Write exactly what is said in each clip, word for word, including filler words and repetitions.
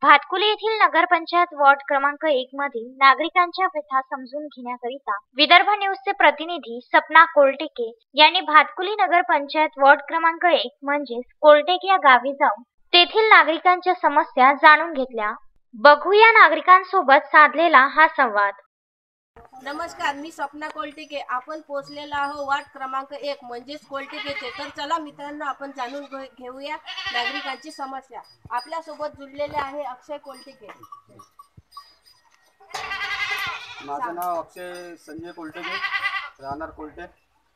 भातकुली येथील नगरपंचायत वॉर्ड क्रमांक एक मधील नागरिकांच्या व्यथा समजून घेण्याकरिता विदर्भ न्यूजचे प्रतिनिधी सपना कोलटेके यांनी भातकुली नगरपंचायत वॉर्ड क्रमांक एक म्हणजेच कोलटेक या गावी जाऊन तेथील नागरिकांच्या समस्या जाणून घेतल्या। बघूया नागरिकांसोबत साधलेला हा संवाद। नमस्कार, मी सपना कोलटेके। आपण पोहोचलेलो आहोत वार्ड क्रमांक एक म्हणजेच कोलटेकेचे। तर चला मित्रांनो, आपण जाणून घेऊया नागरिकांची समस्या। आपल्या सोबत जुळलेले आहे अक्षय कोलटेके। माझं नाव अक्षय संजय कोलटेके, राहणार कोलटेक।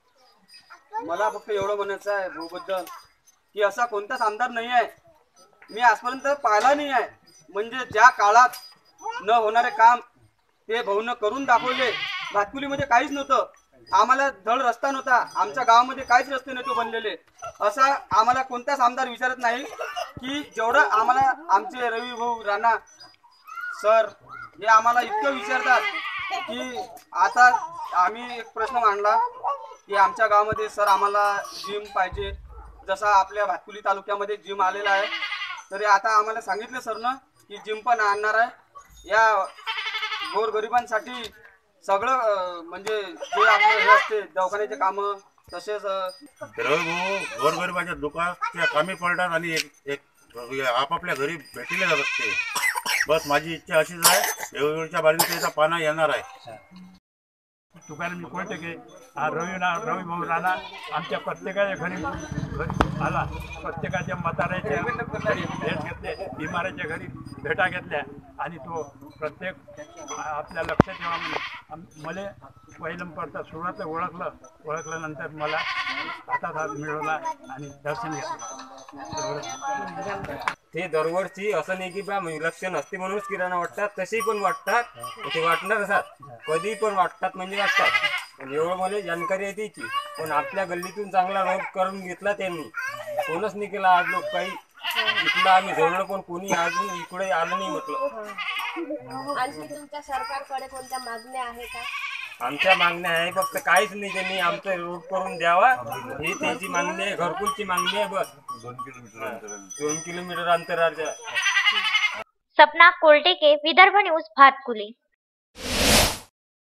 मला फक्त एवढं म्हणायचं आहे भाऊबद्दल की असा कोणताच आमदार नाही आहे, मी आजपर्यंत पाहिला नाही आहे, म्हणजे ज्या काळात न होणारे काम ते भाऊनं करून दाखवले। भातकुलीमध्ये काहीच नव्हतं, आम्हाला धड रस्ता नव्हता, आमच्या गावामध्ये काहीच रस्ते नव्हते बनलेले। असा आम्हाला कोणताच आमदार विचारत नाही की जेवढं आम्हाला आमचे रवी भाऊ राणा सर हे आम्हाला इतकं विचारतात की आता आम्ही एक प्रश्न मांडला की आमच्या गावामध्ये सर आम्हाला जिम पाहिजे, जसा आपल्या भातकुली तालुक्यामध्ये जिम आलेला आहे, तरी आता आम्हाला सांगितले सरनं की जिम पण आणणार आहे। या गोरगरिबांसाठी सगळं म्हणजे जे आपलं हे असते दवाखान्याचे कामं, तसेच गोरगरिबाच्या दुकानाच्या कामी पडतात आणि एक एक आपापल्या घरी भेटले जातात ते। बस माझी इच्छा अशीच आहे, एवढ्या बारीचा पाना येणार आहे। तुकाराम कोलटेके हा रवी रवी भाऊ राणा आमच्या प्रत्येकाच्या घरी घरी आला, प्रत्येकाच्या म्हाताऱ्याच्या घरी भेट घेतले, बिमाऱ्याच्या घरी भेटा घेतल्या आणि तो प्रत्येक आपल्या लक्षात ठेवा। मला पहिलं पडता सुरुवात ओळखलं ओळखल्यानंतर मला हातात हात मिळवला आणि दर्शन घेतलं। ते दरवर्षी असं नाही की बा लक्षण असते म्हणूनच किराणा वाटतात, तशी पण वाटतात, ते वाटणार असतात, कधी पण वाटतात म्हणजे वाटतात। पण एवढं मला जानकारी आहे त्याची, पण आपल्या गल्लीतून चांगला रोड करून घेतला त्यांनी, कोणच नाही केला आज लोक काही। इथलं आम्ही जवळ पण कोणी अजून इकडे आलं नाही म्हटलं। आणखी तुमच्या सरकारकडे कोणत्या मागण्या आहे का? आमच्या मागण्या आहे फक्त काहीच नाही, त्यांनी आमचं रोड करून द्यावा ही त्याची मागणी आहे, घरकुलची मागणी आहे बस। दोन किलोमीटर अंतर दोन किलोमीटर अंतराच्या। सपना कोलटेके, विदर्भ न्यूज, भातकुली।